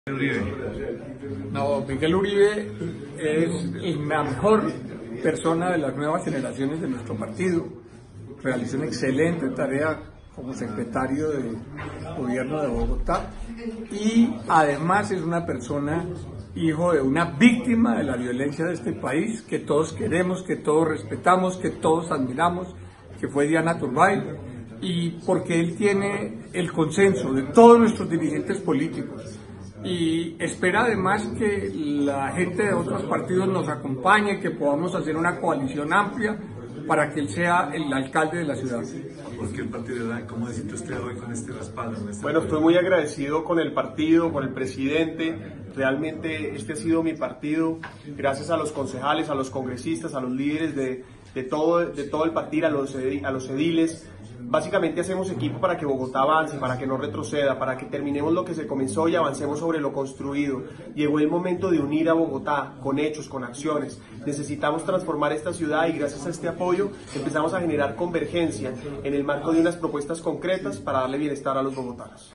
Uribe. No, Miguel Uribe es la mejor persona de las nuevas generaciones de nuestro partido. Realizó una excelente tarea como secretario de gobierno de Bogotá y además es una persona, hijo de una víctima de la violencia de este país, que todos queremos, que todos respetamos, que todos admiramos, que fue Diana Turbay, y porque él tiene el consenso de todos nuestros dirigentes políticos. Y espera además que la gente de otros partidos nos acompañe, que podamos hacer una coalición amplia para que él sea el alcalde de la ciudad. ¿Por qué el partido da? ¿Cómo se siente usted hoy con este respaldo? Bueno, estoy muy agradecido con el partido, con el presidente. Realmente este ha sido mi partido, gracias a los concejales, a los congresistas, a los líderes de todo el partido, a los ediles. Básicamente hacemos equipo para que Bogotá avance, para que no retroceda, para que terminemos lo que se comenzó y avancemos sobre lo construido. Llegó el momento de unir a Bogotá con hechos, con acciones. Necesitamos transformar esta ciudad y gracias a este apoyo empezamos a generar convergencia en el marco de unas propuestas concretas para darle bienestar a los bogotanos.